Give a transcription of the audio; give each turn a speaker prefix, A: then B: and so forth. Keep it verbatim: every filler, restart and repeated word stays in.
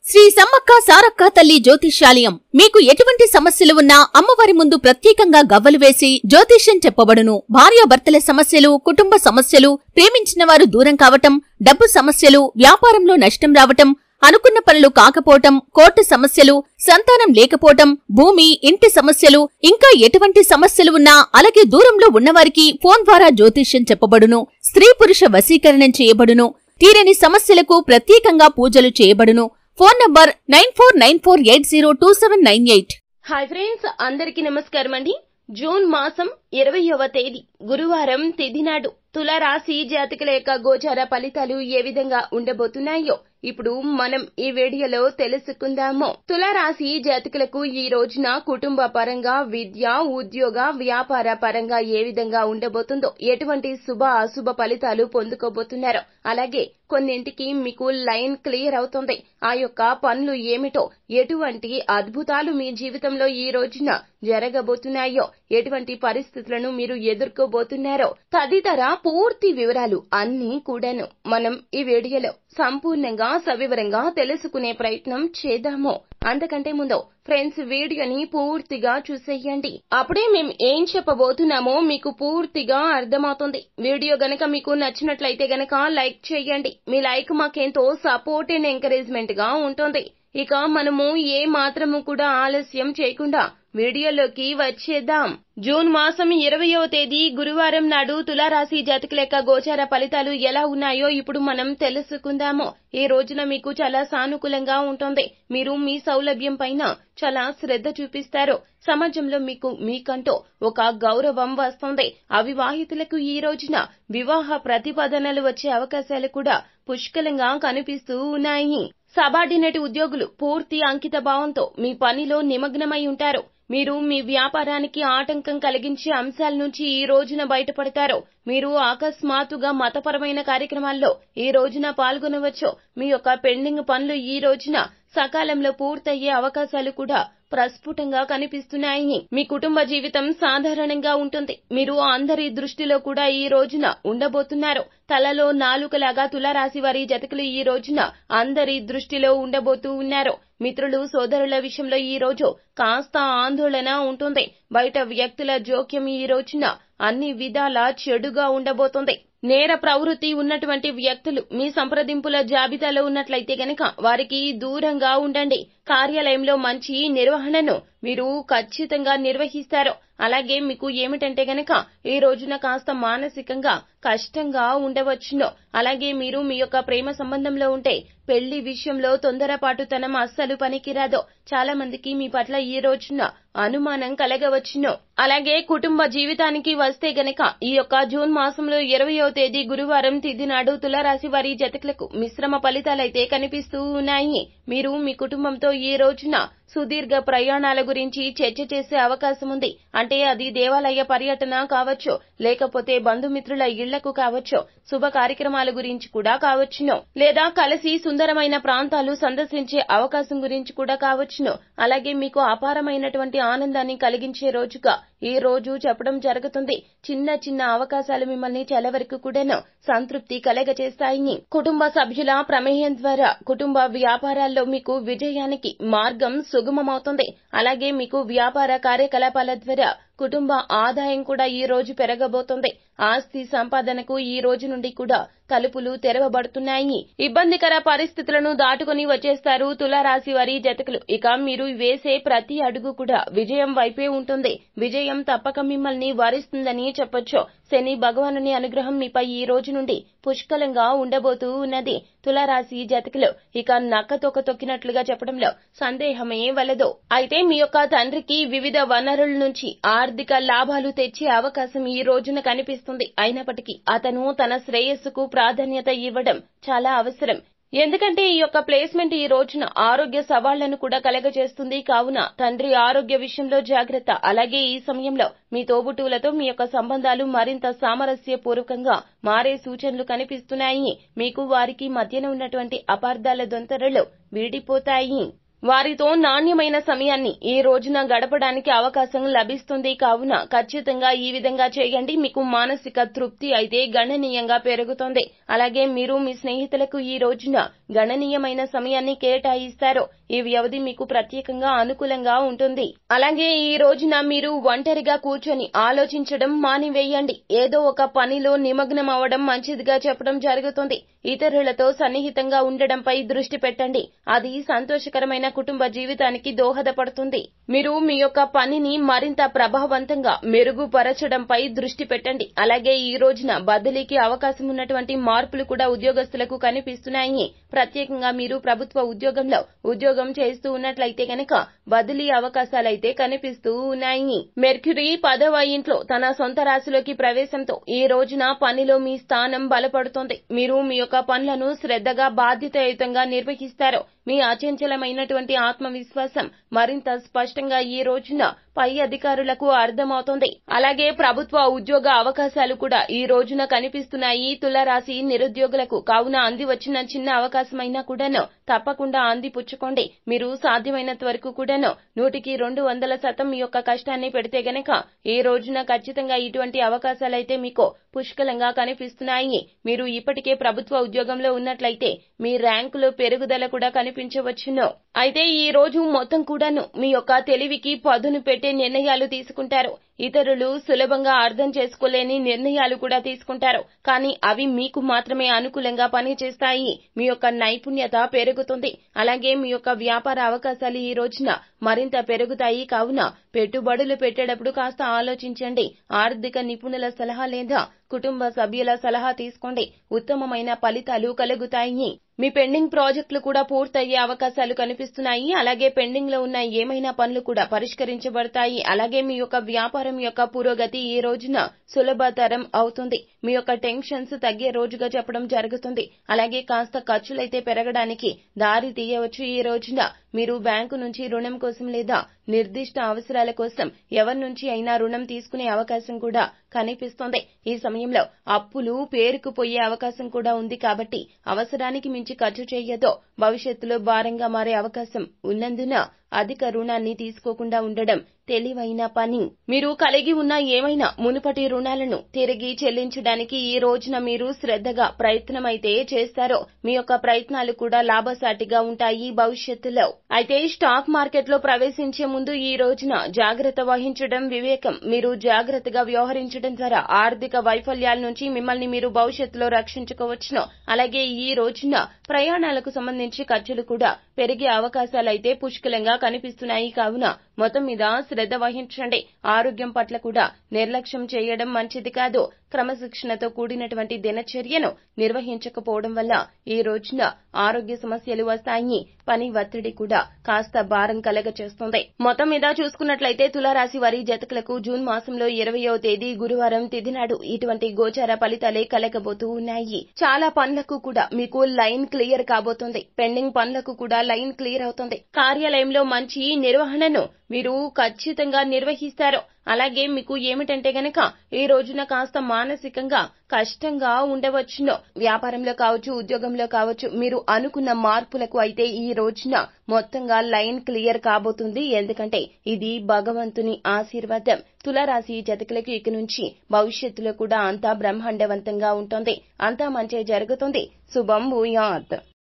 A: శ్రీ సమ్మక్క సారక్క తల్లి జ్యోతిష్యాలయం మీకు ఎటువంటి సమస్యలు ఉన్నా అమ్మవారి ముందు ప్రత్యేకంగా గవ్వలు వేసి జ్యోతిష్యం చెప్పబడును. భార్యాభర్తల సమస్యలు, కుటుంబ సమస్యలు, ప్రేమించిన వారు దూరం కావటం, డబ్బు సమస్యలు, వ్యాపారంలో నష్టం రావటం, అనుకున్న పనులు కాకపోవటం, కోర్టు సమస్యలు, సంతానం లేకపోవటం, భూమి, ఇంటి సమస్యలు, ఇంకా ఎటువంటి సమస్యలు ఉన్నా అలాగే దూరంలో ఉన్నవారికి ఫోన్ ద్వారా జ్యోతిష్యం చెప్పబడును. స్త్రీ పురుష వశీకరణం చేయబడును. తీరని సమస్యలకు ప్రత్యేకంగా పూజలు చేయబడును. Phone number nine four nine four eight zero two seven nine eight.
B: Hi friends, అందరికీ నమస్కారం అండి. జూన్ మాసం ఇరవయవ తేదీ గురువారం తిథి నాడు తులారాశి జాతకుల యొక్క గోచార ఫలితాలు ఏ విధంగా ఉండబోతున్నాయో ఇప్పుడు మనం ఈ వీడియోలో తెలుసుకుందాము. తులారాశి జాతకులకు ఈ రోజున కుటుంబ పరంగా, విద్య, ఉద్యోగ, వ్యాపార పరంగా ఏ విధంగా ఉండబోతుందో, ఎటువంటి శుభ అశుభ ఫలితాలు పొందుకోబోతున్నారో, అలాగే కొన్నింటికి మీకు లైన్ క్లియర్ అవుతుంది. ఆ యొక్క పనులు ఏమిటో, ఎటువంటి అద్భుతాలు మీ జీవితంలో ఈ రోజున జరగబోతున్నాయో, ఎటువంటి పరిస్థితులను మీరు ఎదుర్కోబోతున్నారో తదితర పూర్తి వివరాలు అన్నీ కూడాను మనం ఈ వీడియోలో సంపూర్ణంగా సవివరంగా తెలుసుకునే ప్రయత్నం చేద్దాము. అంతకంటే ముందు ఫ్రెండ్స్, వీడియోని పూర్తిగా చూసేయండి. అప్పుడే మేము ఏం చెప్పబోతున్నామో మీకు పూర్తిగా అర్థమవుతుంది. వీడియో గనక మీకు నచ్చినట్లయితే గనక లైక్ చేయండి. మీ లైక్ మాకెంతో సపోర్ట్ అండ్ ఎంకరేజ్మెంట్ గా ఉంటుంది. ఇక మనము ఏ మాత్రము కూడా ఆలస్యం చేయకుండా వీడియోలోకి వచ్చేద్దాం. జూన్ మాసం ఇరవయవ తేదీ గురువారం నాడు తులారాశి జాతకుల యొక్క గోచార ఫలితాలు ఎలా ఉన్నాయో ఇప్పుడు మనం తెలుసుకుందాము. ఈ రోజున మీకు చాలా సానుకూలంగా ఉంటుంది. మీరు మీ సౌలభ్యం పైన చాలా శ్రద్ధ చూపిస్తారు. సమాజంలో మీకు మీకంటూ ఒక గౌరవం వస్తుంది. అవివాహితులకు ఈ రోజున వివాహ ప్రతిపాదనలు వచ్చే అవకాశాలు కూడా పుష్కలంగా కనిపిస్తూ ఉన్నాయి. సబార్డినేట్ ఉద్యోగులు పూర్తి అంకిత భావంతో మీ పనిలో నిమగ్నమై ఉంటారు. మీరు మీ వ్యాపారానికి ఆటంకం కలిగించే అంశాల నుంచి ఈ రోజున బయటపడతారు. మీరు అకస్మాత్తుగా మతపరమైన కార్యక్రమాల్లో ఈ రోజున పాల్గొనవచ్చు. మీ యొక్క పెండింగ్ పనులు ఈ రోజున సకాలంలో పూర్తయ్యే అవకాశాలు కూడా ప్రస్ఫుటంగా కనిపిస్తున్నాయి. మీ కుటుంబ జీవితం సాధారణంగా ఉంటుంది. మీరు అందరి దృష్టిలో కూడా ఈ రోజున ఉండబోతున్నారు. తలలో నాలుకలాగా తులారాశి వారి జాతకులు ఈ రోజున అందరి దృష్టిలో ఉండబోతూ ఉన్నారు. మిత్రులు, సోదరుల విషయంలో ఈ రోజు కాస్త ఆందోళన ఉంటుంది. బయట వ్యక్తుల జోక్యం ఈ రోజున అన్ని విధాలా చెడుగా ఉండబోతుంది. నేర ప్రవృత్తి ఉన్నటువంటి వ్యక్తులు మీ సంప్రదింపుల జాబితాలో ఉన్నట్లయితే గనక వారికి దూరంగా ఉండండి. కార్యాలయంలో మంచి నిర్వహణను మీరు ఖచ్చితంగా నిర్వహిస్తారు. అలాగే మీకు ఏమిటంటే గనక ఈ రోజున కాస్త మానసికంగా కష్టంగా ఉండవచ్చును. అలాగే మీరు మీ యొక్క ప్రేమ సంబంధంలో ఉంటే పెళ్లి విషయంలో తొందరపాటుతనం అస్సలు పనికిరాదు. చాలా మందికి మీ పట్ల ఈ రోజున అనుమానం కలగవచ్చును. అలాగే కుటుంబ జీవితానికి వస్తే గనక ఈ యొక్క జూన్ మాసంలో ఇరవయవ తేదీ గురువారం తిథి నాడు తులారాశి వారి జాతకులకు మిశ్రమ ఫలితాలైతే కనిపిస్తూ ఉన్నాయి. మీరు మీ కుటుంబంతో ఈ రోజున సుదీర్ఘ ప్రయాణాల గురించి చర్చ చేసే అవకాశం ఉంది. అంటే అది దేవాలయ పర్యటన కావచ్చు, లేకపోతే బంధుమిత్రుల ఇళ్లకు కావచ్చు, శుభ కార్యక్రమాల గురించి కూడా కావచ్చును, లేదా కలిసి సుందరమైన ప్రాంతాలు సందర్శించే అవకాశం గురించి కూడా కావచ్చును. అలాగే మీకు అపారమైనటువంటి ఆనందాన్ని కలిగించే రోజుగా ఈ రోజు చెప్పడం జరుగుతుంది. చిన్న చిన్న అవకాశాలు మిమ్మల్ని చాలా వరకు కూడాను సంతృప్తి కలగజేస్తాయి. కుటుంబ సభ్యుల ప్రమేయం ద్వారా కుటుంబ వ్యాపారాల్లో మీకు విజయానికి మార్గం సుగమమవుతుంది. అలాగే మీకు వ్యాపార కార్యకలాపాల ద్వారా కుటుంబ ఆదాయం కూడా ఈ రోజు పెరగబోతుంది. ఆస్తి సంపాదనకు ఈ రోజు నుండి కూడా తలుపులు తెరవబడుతున్నాయి. ఇబ్బందికర పరిస్థితులను దాటుకుని వచ్చేస్తారు తులారాశి వారి జాతకులు. ఇక మీరు వేసే ప్రతి అడుగు కూడా విజయం వైపే ఉంటుంది. విజయం తప్పక మిమ్మల్ని వరిస్తుందని చెప్పొచ్చు. శని భగవానుని అనుగ్రహం మీపై ఈ రోజు నుండి పుష్కలంగా ఉండబోతూ ఉన్నది. తులారాశి జాతకులు ఇక నక్క తొక్క తొక్కినట్లుగా చెప్పడంలో సందేహమే వలదు. అయితే మీ యొక్క తండ్రికి వివిధ వనరుల నుంచి ఆర్థిక లాభాలు తెచ్చే అవకాశం ఈ రోజున కనిపిస్తుంది. అయినప్పటికీ అతను తన శ్రేయస్సుకు ప్రాధాన్యత ఇవ్వడం చాలా అవసరం. ఎందుకంటే ఈ యొక్క ప్లేస్మెంట్ ఈ రోజున ఆరోగ్య సవాళ్లను కూడా కలగజేస్తుంది. కావున తండ్రి ఆరోగ్య విషయంలో జాగ్రత్త. అలాగే ఈ సమయంలో మీ తోబుట్టువులతో మీ యొక్క సంబంధాలు మరింత సామరస్యపూర్వకంగా మారే సూచనలు కనిపిస్తున్నాయి. మీకు వారికి మధ్యన ఉన్నటువంటి అపార్థాల దొంతరలు వీడిపోతాయి. వారితో నాణ్యమైన సమయాన్ని ఈ రోజున గడపడానికి అవకాశం లభిస్తుంది కావున ఖచ్చితంగా ఈ విధంగా చేయండి. మీకు మానసిక తృప్తి అయితే గణనీయంగా పెరుగుతుంది. అలాగే మీరు మీ స్నేహితులకు ఈ రోజున గణనీయమైన సమయాన్ని కేటాయిస్తారు. ఈ వ్యవధి మీకు ప్రత్యేకంగా అనుకూలంగా ఉంటుంది. అలాగే ఈ రోజున మీరు ఒంటరిగా కూర్చొని ఆలోచించడం మానివేయండి. ఏదో ఒక పనిలో నిమగ్నం అవ్వడం మంచిదిగా చెప్పడం జరుగుతుంది. ఇతరులతో సన్నిహితంగా ఉండడంపై దృష్టి పెట్టండి. అది సంతోషకరమైన కుటుంబ జీవితానికి దోహదపడుతుంది. మీరు మీ యొక్క పనిని మరింత ప్రభావవంతంగా మెరుగుపరచడంపై దృష్టి పెట్టండి. అలాగే ఈ రోజున బదిలీకి అవకాశం ఉన్నటువంటి మార్పులు కూడా ఉద్యోగస్తులకు కనిపిస్తున్నాయి. ప్రత్యేకంగా మీరు ప్రభుత్వ ఉద్యోగంలో ఉద్యోగం చేస్తూ ఉన్నట్లయితే గనక బదిలీ అవకాశాలైతే కనిపిస్తూ ఉన్నాయి. మెర్క్యూరీ పదవ ఇంట్లో తన సొంత రాశిలోకి ప్రవేశంతో ఈ రోజున పనిలో మీ స్థానం బలపడుతుంది. మీరు మీ యొక్క పనులను శ్రద్ధగా బాధ్యతాయుతంగా నిర్వహిస్తారు. మీ అచంచలమైనటువంటి ఆత్మవిశ్వాసం మరింత స్పష్టంగా ఈ రోజున పై అధికారులకు అర్థమవుతుంది. అలాగే ప్రభుత్వ ఉద్యోగ అవకాశాలు కూడా ఈ రోజున కనిపిస్తున్నాయి తులారాశి నిరుద్యోగులకు. కావున అంది వచ్చిన చిన్న అవకాశమైనా కూడాను తప్పకుండా అందిపుచ్చుకోండి. మీరు సాధ్యమైనంత వరకు కూడాను నూటికి రెండు వందల శాతం మీ యొక్క కష్టాన్ని పెడితే గనక ఈ రోజున ఖచ్చితంగా ఇటువంటి అవకాశాలైతే మీకు పుష్కలంగా కనిపిస్తున్నాయి. మీరు ఇప్పటికే ప్రభుత్వ ఉద్యోగంలో ఉన్నట్లయితే మీ ర్యాంకులో పెరుగుదల కూడా కనిపించవచ్చును. అయితే ఈ రోజు మొత్తం కూడాను మీ యొక్క తెలివికి పదును పెట్టే నిర్ణయాలు తీసుకుంటారు. ఇతరులు సులభంగా అర్థం చేసుకోలేని నిర్ణయాలు కూడా తీసుకుంటారు. కానీ అవి మీకు మాత్రమే అనుకూలంగా పనిచేస్తాయి. మీ యొక్క నైపుణ్యత పెరుగుతుంది. అలాగే మీ యొక్క వ్యాపార అవకాశాలు ఈ రోజున మరింత పెరుగుతాయి. కావున పెట్టుబడులు పెట్టేటప్పుడు కాస్త ఆలోచించండి. ఆర్థిక నిపుణుల సలహా లేదా కుటుంబ సభ్యుల సలహా తీసుకోండి. ఉత్తమమైన ఫలితాలు కలుగుతాయి. మీ పెండింగ్ ప్రాజెక్టులు కూడా పూర్తయ్యే అవకాశాలు కనిపిస్తున్నాయి. అలాగే పెండింగ్ లో ఉన్న ఏమైనా పనులు కూడా పరిష్కరించబడతాయి. అలాగే మీ యొక్క వ్యాపారం యొక్క పురోగతి ఈ రోజున సులభతరం అవుతుంది. మీ యొక్క టెన్షన్స్ తగ్గే రోజుగా చెప్పడం జరుగుతుంది. అలాగే కాస్త ఖర్చులైతే పెరగడానికి దారి తీయవచ్చు. ఈ రోజున మీరు బ్యాంకు నుంచి రుణం కోసం లేదా నిర్దిష్ట అవసరాల కోసం ఎవరి నుంచి అయినా రుణం తీసుకునే అవకాశం కూడా కనిపిస్తోంది. ఈ సమయంలో అప్పులు పేరుకుపోయే అవకాశం కూడా ఉంది. కాబట్టి అవసరానికి మించి ఖర్చు చేయొద్దు. భవిష్యత్తులో భారంగా మారే అవకాశం ఉన్నందున అధిక రుణాన్ని తీసుకోకుండా ఉండడం తెలివైన పని. మీరు కలిగి ఉన్న ఏమైనా మునుపటి రుణాలను తిరిగి చెల్లించడానికి ఈ రోజున మీరు శ్రద్ధగా ప్రయత్నమైతే చేస్తారో మీ యొక్క ప్రయత్నాలు కూడా లాభసాటిగా ఉంటాయి భవిష్యత్తులో. అయితే స్టాక్ మార్కెట్ లో ప్రవేశించే ముందు ఈ రోజున జాగ్రత్త వహించడం వివేకం. మీరు జాగ్రత్తగా వ్యవహరించడం ద్వారా ఆర్థిక వైఫల్యాల నుంచి మిమ్మల్ని మీరు భవిష్యత్తులో రక్షించుకోవచ్చును. అలాగే ఈ రోజున ప్రయాణాలకు సంబంధించి ఖర్చులు కూడా పెరిగే అవకాశాలైతే పుష్కలంగా కనిపిస్తున్నాయి. కావున మొత్తం మీద శ్రద్ధ వహించండి. ఆరోగ్యం పట్ల కూడా నిర్లక్ష్యం చేయడం మంచిది కాదు. క్రమశిక్షణతో కూడినటువంటి దినచర్యను నిర్వహించకపోవడం వల్ల ఈ రోజున ఆరోగ్య సమస్యలు వస్తాయి. పని ఒత్తిడి కూడా కాస్త భారం కలగచేస్తుంది. మొత్తం మీద చూసుకున్నట్లయితే తులారాశి వారి జాతకులకు జూన్ మాసంలో ఇరవయవ తేదీ గురువారం తిథి నాడు ఇటువంటి గోచార ఫలితాలే కలగబోతూ ఉన్నాయి. చాలా పనులకు కూడా మీకు లైన్ క్లియర్ కాబోతుంది. పెండింగ్ పనులకు కూడా లైన్ క్లియర్ అవుతుంది. కార్యాలయంలో మంచి నిర్వహణను మీరు ఖచ్చితంగా నిర్వహిస్తారు. అలాగే మీకు ఏమిటంటే గనక ఈ రోజున కాస్త మానసికంగా కష్టంగా ఉండవచ్చును. వ్యాపారంలో కావచ్చు, ఉద్యోగంలో కావచ్చు, మీరు అనుకున్న మార్పులకు అయితే ఈ రోజున మొత్తంగా లైన్ క్లియర్ కాబోతుంది. ఎందుకంటే ఇది భగవంతుని ఆశీర్వాదం. తులారాశి జాతకులకు ఇక నుంచి భవిష్యత్తులో కూడా అంతా బ్రహ్మాండవంతంగా ఉంటుంది. అంతా మంచి జరుగుతుంది. శుభం భూయాత్.